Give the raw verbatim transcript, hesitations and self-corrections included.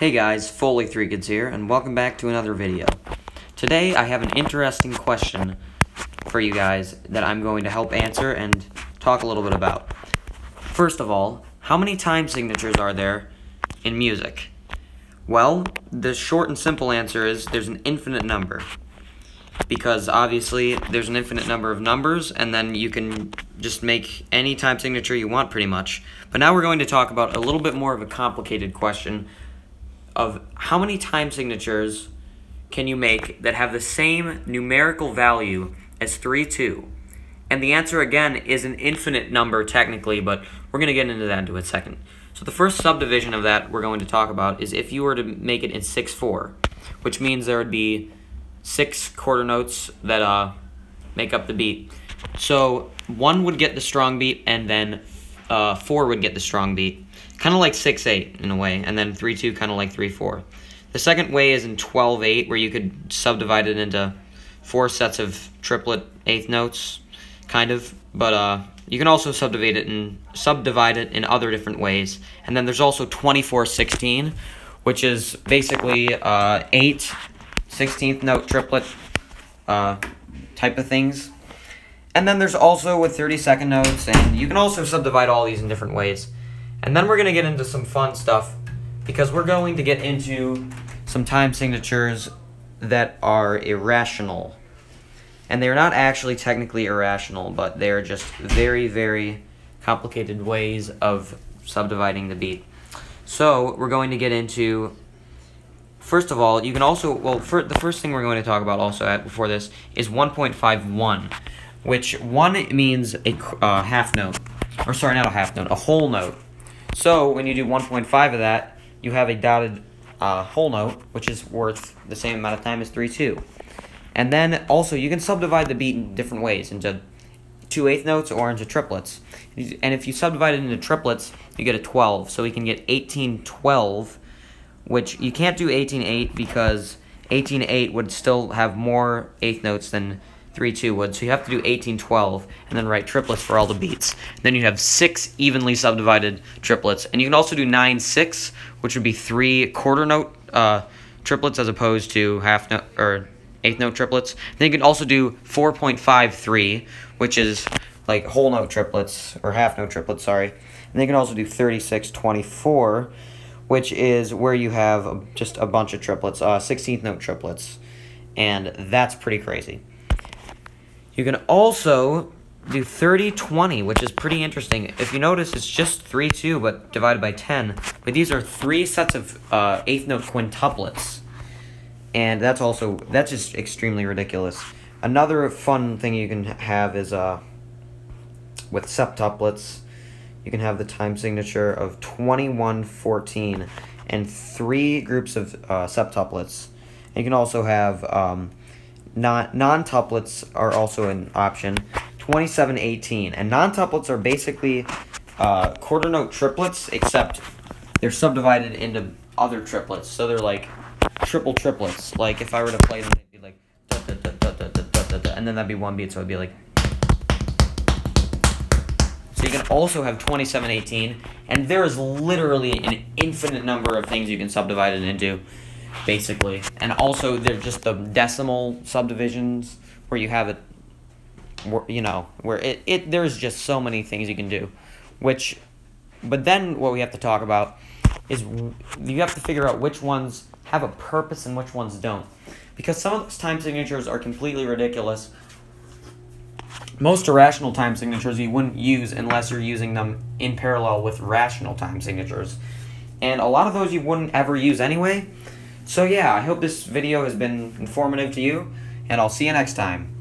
Hey guys, Foley three Kids here, and welcome back to another video. Today I have an interesting question for you guys that I'm going to help answer and talk a little bit about. First of all, how many time signatures are there in music? Well, the short and simple answer is there's an infinite number. Because obviously there's an infinite number of numbers, and then you can just make any time signature you want pretty much. But now we're going to talk about a little bit more of a complicated question of how many time signatures can you make that have the same numerical value as three two. And the answer again is an infinite number technically, but we're going to get into that in a second. So the first subdivision of that we're going to talk about is if you were to make it in six four, which means there would be six quarter notes that uh, make up the beat. So one would get the strong beat, and then uh, four would get the strong beat. Kind of like six eight in a way, and then three two kind of like three four. The second way is in twelve eight, where you could subdivide it into four sets of triplet eighth notes, kind of. But uh, you can also subdivide it in subdivide it in other different ways. And then there's also twenty-four sixteen, which is basically uh, eight sixteenth note triplet uh, type of things. And then there's also with thirty-second notes, and you can also subdivide all these in different ways. And then we're going to get into some fun stuff, because we're going to get into some time signatures that are irrational. And they're not actually technically irrational, but they're just very, very complicated ways of subdividing the beat. So we're going to get into, first of all, you can also, well, for, the first thing we're going to talk about also at, before this is one point five one, which one means a uh, half note, or sorry, not a half note, a whole note. So when you do one point five of that, you have a dotted uh, whole note, which is worth the same amount of time as three two. And then also you can subdivide the beat in different ways, into two eighth notes or into triplets. And if you subdivide it into triplets, you get a twelve. So we can get eighteen twelve, which you can't do eighteen eight because eighteen eight would still have more eighth notes than three two would, so you have to do eighteen twelve and then write triplets for all the beats. Then you have six evenly subdivided triplets, and you can also do nine six, which would be three quarter note uh, triplets as opposed to half note or eighth note triplets. Then you can also do four point five three, which is like whole note triplets or half note triplets, sorry. And then you can also do thirty-six twenty-four, which is where you have just a bunch of triplets, uh, sixteenth note triplets, and that's pretty crazy. You can also do thirty twenty, which is pretty interesting. If you notice, it's just three two, but divided by ten. But these are three sets of uh, eighth note quintuplets. And that's also, that's just extremely ridiculous. Another fun thing you can have is, uh, with septuplets, you can have the time signature of twenty-one fourteen and three groups of uh, septuplets. And you can also have, um, Non, non-tuplets are also an option, twenty-seven eighteen. And non-tuplets are basically uh, quarter note triplets, except they're subdivided into other triplets. So they're like triple triplets. Like if I were to play them, they'd be like da, da, da, da, da, da, da, da, and then that'd be one beat, so it'd be like. So you can also have twenty-seven eighteen, and there is literally an infinite number of things you can subdivide it into, basically. And also they're just the decimal subdivisions where you have it, you know, where it, it there's just so many things you can do, which, but then what we have to talk about is you have to figure out which ones have a purpose and which ones don't, because some of those time signatures are completely ridiculous. Most irrational time signatures you wouldn't use unless you're using them in parallel with rational time signatures, and a lot of those you wouldn't ever use anyway. So yeah, I hope this video has been informative to you, and I'll see you next time.